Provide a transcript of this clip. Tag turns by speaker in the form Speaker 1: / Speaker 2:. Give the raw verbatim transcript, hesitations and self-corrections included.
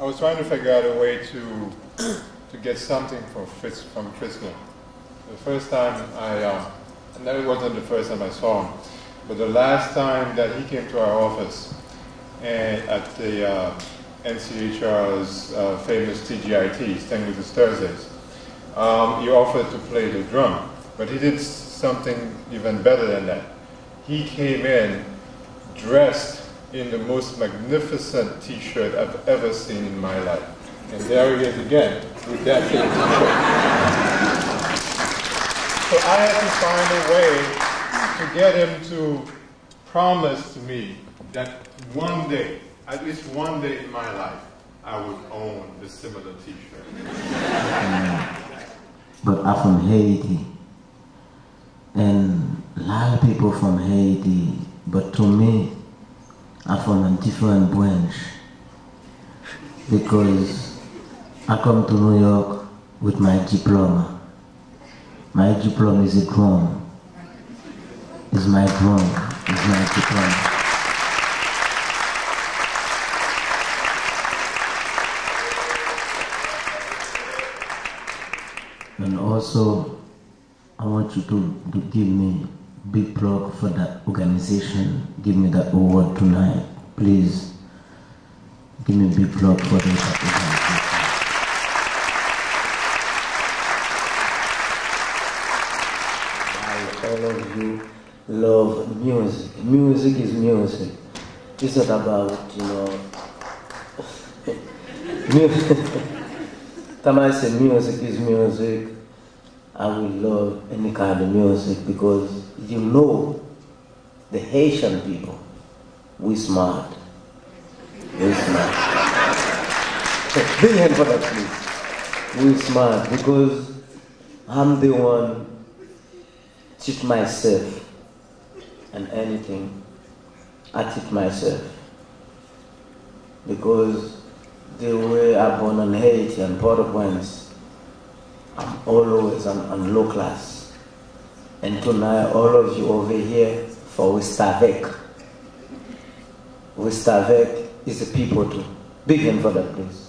Speaker 1: I was trying to figure out a way to to get something from Fritz, from Frisner. The first time I, uh, and that wasn't the first time I saw him, but the last time that he came to our office and at the uh, N C H R's uh, famous T G I T, Staying with His Thursdays, um, he offered to play the drum, but he did something even better than that. He came in dressed in the most magnificent t-shirt I've ever seen in my life. And there he is again with that same t-shirt. So I had to find a way to get him to promise to me that one day, at least one day in my life, I would own a similar t-shirt.
Speaker 2: But I'm from Haiti, and a lot of people from Haiti, but to me, I'm from a different branch, because I come to New York with my diploma. My diploma is a drum. It's my drum. It's my diploma. And also, I want you to, to give me a big plug for that organization. Give me that award tonight. Please, give me a big plug for that organization. All of you love music. Music is music. It's not about, you know, music. Time I say music is music, I will love any kind of music, because you know the Haitian people, we smart. We smart. Big hand for that, please. We smart, because I'm the one teach myself, and anything I teach myself, because the way I born in Haiti and Port-au-Prince, I'm always on, on low class. And tonight, all of you over here for rèstavèk. Rèstavèk is the people too. Big hand for that, please.